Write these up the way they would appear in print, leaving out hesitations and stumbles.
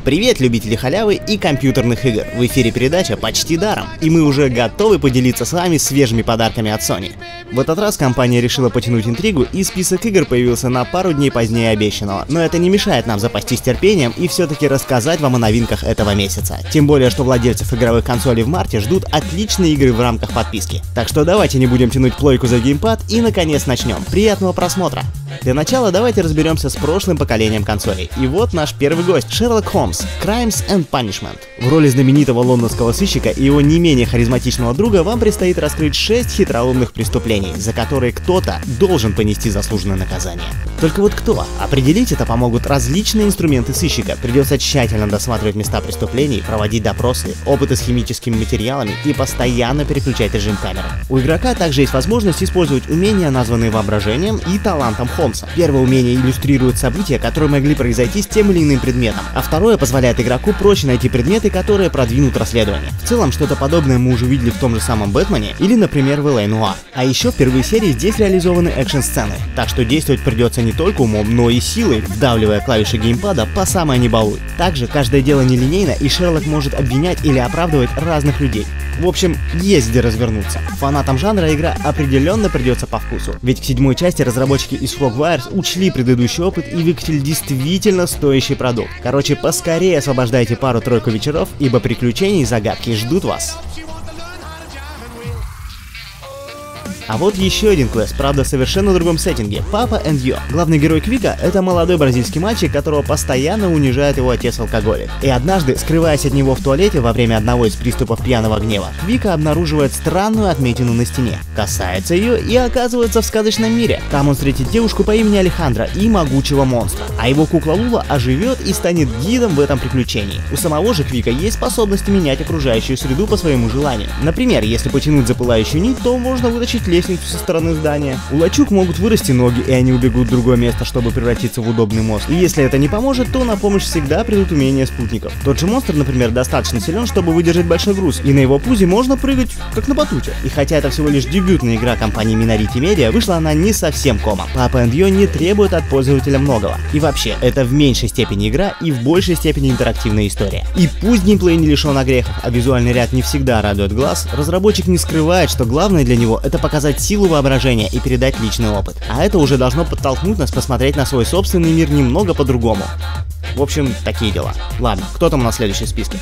Привет, любители халявы и компьютерных игр! В эфире передача «Почти даром», и мы уже готовы поделиться с вами свежими подарками от Sony. В этот раз компания решила потянуть интригу, и список игр появился на пару дней позднее обещанного, но это не мешает нам запастись терпением и все-таки рассказать вам о новинках этого месяца. Тем более, что владельцев игровых консолей в марте ждут отличные игры в рамках подписки. Так что давайте не будем тянуть плойку за геймпад и наконец начнем. Приятного просмотра! Для начала давайте разберемся с прошлым поколением консолей. И вот наш первый гость — Шерлок Холмс Crimes and Punishment. В роли знаменитого лондонского сыщика и его не менее харизматичного друга вам предстоит раскрыть 6 хитроумных преступлений, за которые кто-то должен понести заслуженное наказание. Только вот кто? Определить это помогут различные инструменты сыщика. Придется тщательно досматривать места преступлений, проводить допросы, опыты с химическими материалами и постоянно переключать режим камеры. У игрока также есть возможность использовать умения, названные воображением и талантом Холмса. Первое умение иллюстрирует события, которые могли произойти с тем или иным предметом, а второе позволяет игроку проще найти предметы, которые продвинут расследование. В целом, что-то подобное мы уже видели в том же самом Бэтмене или, например, в L.A. Noire. А еще впервые в серии здесь реализованы экшн-сцены, так что действовать придется не только умом, но и силой, вдавливая клавиши геймпада по самое не балуй. Также каждое дело нелинейно, и Шерлок может обвинять или оправдывать разных людей. В общем, есть где развернуться. Фанатам жанра игра определенно придется по вкусу, ведь к 7-й части разработчики из Frogwares учли предыдущий опыт и выкатили действительно стоящий продукт. Короче, поскорее освобождайте пару-тройку вечеров, ибо приключения и загадки ждут вас. А вот еще один квест, правда в совершенно другом сеттинге — Papa and Yo. Главный герой Квика — это молодой бразильский мальчик, которого постоянно унижает его отец-алкоголик. И однажды, скрываясь от него в туалете во время одного из приступов пьяного гнева, Квика обнаруживает странную отметину на стене, касается ее и оказывается в сказочном мире. Там он встретит девушку по имени Алехандро и могучего монстра, а его кукла Лула оживет и станет гидом в этом приключении. У самого же Квика есть способность менять окружающую среду по своему желанию. Например, если потянуть за пылающую нить, то можно вытащить лестницу со стороны здания. У лачуг могут вырасти ноги, и они убегут в другое место, чтобы превратиться в удобный мост. И если это не поможет, то на помощь всегда придут умения спутников. Тот же монстр, например, достаточно силен, чтобы выдержать большой груз, и на его пузе можно прыгать, как на батуте. И хотя это всего лишь дебютная игра компании Minority Media, вышла она не совсем комом. Papa and Yo не требует от пользователя многого. И вообще, это в меньшей степени игра и в большей степени интерактивная история. И пусть геймплей не лишен огрехов, а визуальный ряд не всегда радует глаз, разработчик не скрывает, что главное для него — это показать силу воображения и передать личный опыт. А это уже должно подтолкнуть нас посмотреть на свой собственный мир немного по-другому. В общем, такие дела. Ладно, кто там у нас в следующем списке?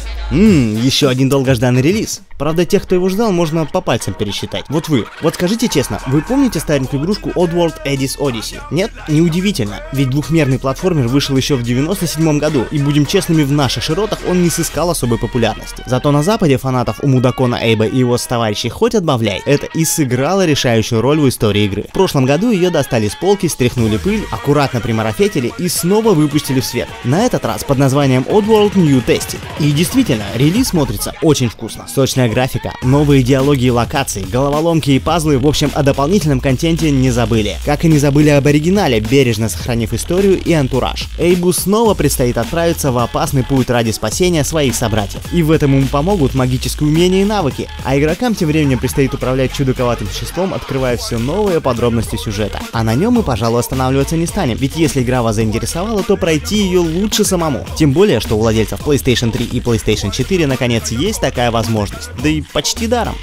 Еще один долгожданный релиз. Правда, тех, кто его ждал, можно по пальцам пересчитать. Вот вы. Вот скажите честно, вы помните старенькую игрушку Oddworld Eddie's Odyssey? Нет? Неудивительно, ведь двухмерный платформер вышел еще в 97 году, и будем честными, в наших широтах он не сыскал особой популярности. Зато на западе фанатов у мудакона Эйба и его товарищей хоть отбавляй, это и сыграло решающую роль в истории игры. В прошлом году ее достали с полки, стряхнули пыль, аккуратно примарафетили и снова выпустили в свет. На этот раз под названием Oddworld New Tasty. И действительно, релиз смотрится очень вкусно. Сочная графика, новые диалоги и локации, головоломки и пазлы, в общем, о дополнительном контенте не забыли. Как и не забыли об оригинале, бережно сохранив историю и антураж. Эйбу снова предстоит отправиться в опасный путь ради спасения своих собратьев. И в этом ему помогут магические умения и навыки. А игрокам тем временем предстоит управлять чудаковатым существом, открывая все новые подробности сюжета. А на нем мы, пожалуй, останавливаться не станем, ведь если игра вас заинтересовала, то пройти ее лучше самому. Тем более, что у владельцев PlayStation 3 и PlayStation 4 наконец есть такая возможность. Да и почти даром.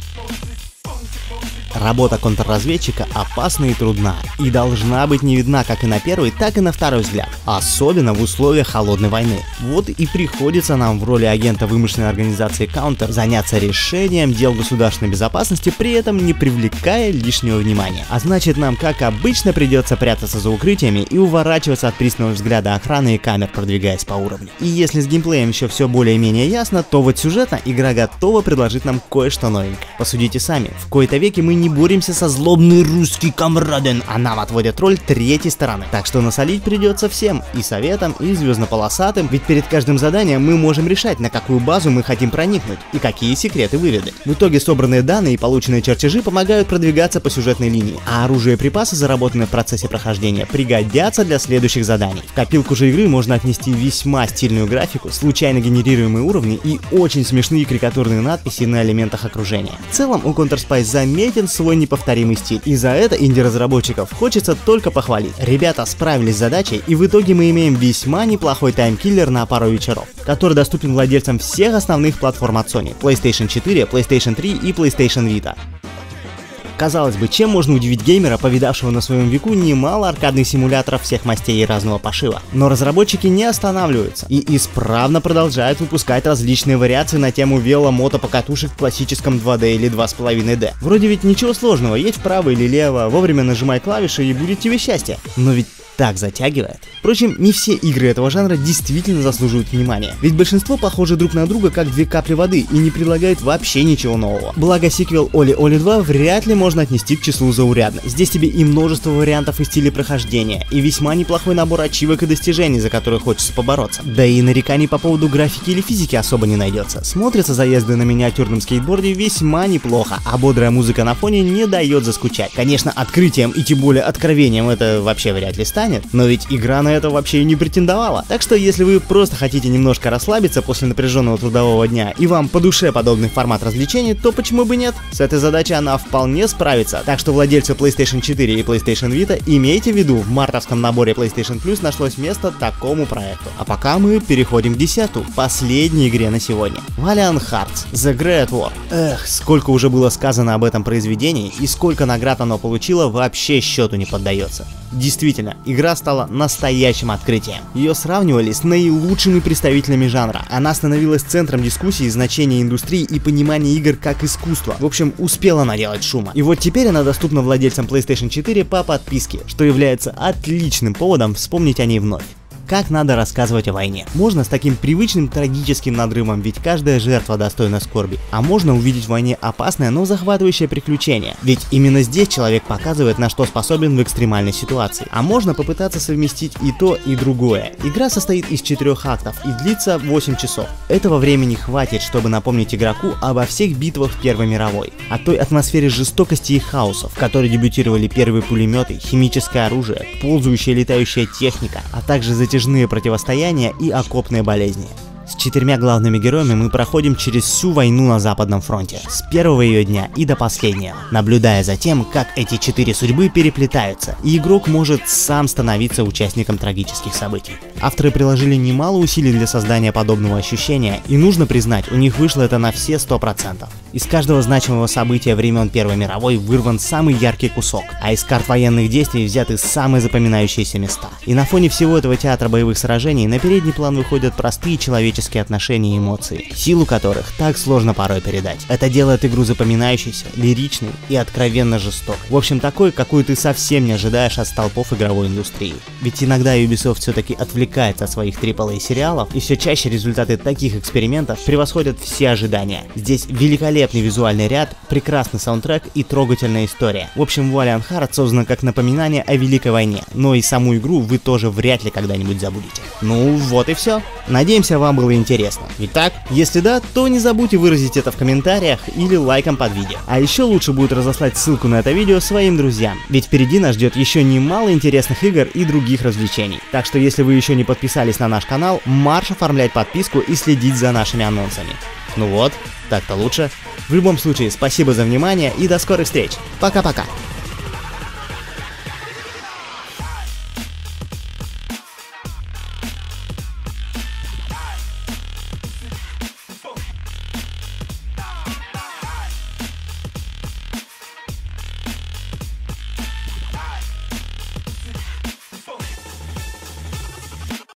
Работа контрразведчика опасна и трудна, и должна быть не видна как и на первый, так и на второй взгляд, особенно в условиях холодной войны. Вот и приходится нам в роли агента вымышленной организации Counter заняться решением дел государственной безопасности, при этом не привлекая лишнего внимания. А значит, нам, как обычно, придется прятаться за укрытиями и уворачиваться от пристального взгляда охраны и камер, продвигаясь по уровню. И если с геймплеем еще все более-менее ясно, то вот сюжетно игра готова предложить нам кое-что новенькое. Посудите сами, в кои-то веки мы не боремся со злобный русский камраден, а нам отводят роль третьей стороны. Так что насолить придется всем, и советам, и звездно-полосатым, ведь перед каждым заданием мы можем решать, на какую базу мы хотим проникнуть и какие секреты выведать. В итоге собранные данные и полученные чертежи помогают продвигаться по сюжетной линии, а оружие и припасы, заработанные в процессе прохождения, пригодятся для следующих заданий. В копилку же игры можно отнести весьма стильную графику, случайно генерируемые уровни и очень смешные карикатурные надписи на элементах окружения. В целом у Counter-Strike заметен свой неповторимый стиль. И за это инди-разработчиков хочется только похвалить. Ребята справились с задачей, и в итоге мы имеем весьма неплохой таймкиллер на пару вечеров, который доступен владельцам всех основных платформ от Sony: PlayStation 4, PlayStation 3 и PlayStation Vita. Казалось бы, чем можно удивить геймера, повидавшего на своем веку немало аркадных симуляторов всех мастей и разного пошива. Но разработчики не останавливаются и исправно продолжают выпускать различные вариации на тему вело-мото-покатушек в классическом 2D или 2,5D. Вроде ведь ничего сложного, едь вправо или лево, вовремя нажимай клавиши и будет тебе счастье. Но ведь так затягивает. Впрочем, не все игры этого жанра действительно заслуживают внимания, ведь большинство похожи друг на друга как две капли воды и не предлагают вообще ничего нового. Благо сиквел Оли 2 вряд ли можно отнести к числу заурядных. Здесь тебе и множество вариантов и стилей прохождения, и весьма неплохой набор ачивок и достижений, за которые хочется побороться. Да и нареканий по поводу графики или физики особо не найдется. Смотрятся заезды на миниатюрном скейтборде весьма неплохо, а бодрая музыка на фоне не дает заскучать. Конечно, открытием и тем более откровением это вообще вряд ли станет, но ведь игра на это вообще и не претендовала. Так что если вы просто хотите немножко расслабиться после напряженного трудового дня и вам по душе подобный формат развлечений, то почему бы нет? С этой задачей она вполне справится. Так что владельцы PlayStation 4 и PlayStation Vita, имейте в виду, в мартовском наборе PlayStation Plus нашлось место такому проекту. А пока мы переходим к 10-й, последней игре на сегодня. Valiant Hearts: The Great War. Эх, сколько уже было сказано об этом произведении и сколько наград оно получило, вообще счету не поддается. Действительно, игра стала настоящим открытием. Ее сравнивали с наилучшими представителями жанра. Она становилась центром дискуссии значения индустрии и понимания игр как искусства. В общем, успела наделать шума. И вот теперь она доступна владельцам PlayStation 4 по подписке, что является отличным поводом вспомнить о ней вновь. Как надо рассказывать о войне? Можно с таким привычным трагическим надрывом, ведь каждая жертва достойна скорби. А можно увидеть в войне опасное, но захватывающее приключение. Ведь именно здесь человек показывает, на что способен в экстремальной ситуации. А можно попытаться совместить и то, и другое. Игра состоит из 4 актов и длится 8 часов. Этого времени хватит, чтобы напомнить игроку обо всех битвах Первой мировой. О той атмосфере жестокости и хаоса, в которой дебютировали первые пулеметы, химическое оружие, ползающая летающая техника, а также затяжные противостояния и окопные болезни. С 4 главными героями мы проходим через всю войну на Западном фронте, с первого ее дня и до последнего, наблюдая за тем, как эти 4 судьбы переплетаются, и игрок может сам становиться участником трагических событий. Авторы приложили немало усилий для создания подобного ощущения, и нужно признать, у них вышло это на все 100%. Из каждого значимого события времен Первой мировой вырван самый яркий кусок, а из карт военных действий взяты самые запоминающиеся места. И на фоне всего этого театра боевых сражений на передний план выходят простые человеческие отношения и эмоции, силу которых так сложно порой передать. Это делает игру запоминающейся, лиричной и откровенно жестокой. В общем, такой, какую ты совсем не ожидаешь от столпов игровой индустрии. Ведь иногда Ubisoft все-таки отвлекается от своих AAA сериалов, и все чаще результаты таких экспериментов превосходят все ожидания. Здесь великолепный визуальный ряд, прекрасный саундтрек и трогательная история. В общем, Valiant Hearts создана как напоминание о Великой войне, но и саму игру вы тоже вряд ли когда-нибудь забудете. Ну вот и все. Надеемся, вам было интересно. Ведь так? Если да, то не забудьте выразить это в комментариях или лайком под видео. А еще лучше будет разослать ссылку на это видео своим друзьям, ведь впереди нас ждет еще немало интересных игр и других развлечений. Так что если вы еще не подписались на наш канал, марш оформлять подписку и следить за нашими анонсами. Ну вот, так-то лучше. В любом случае, спасибо за внимание и до скорых встреч. Пока-пока.